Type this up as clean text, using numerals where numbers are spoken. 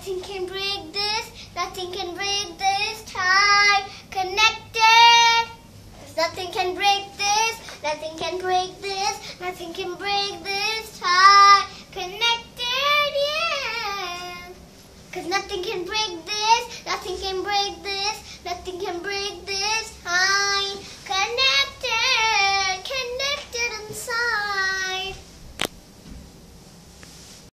Nothing can break this. Nothing can break this tie. Connected. Nothing can break this. Nothing can break this. Nothing can break this tie. Connected, yeah. 'Cause nothing can break this. Nothing can break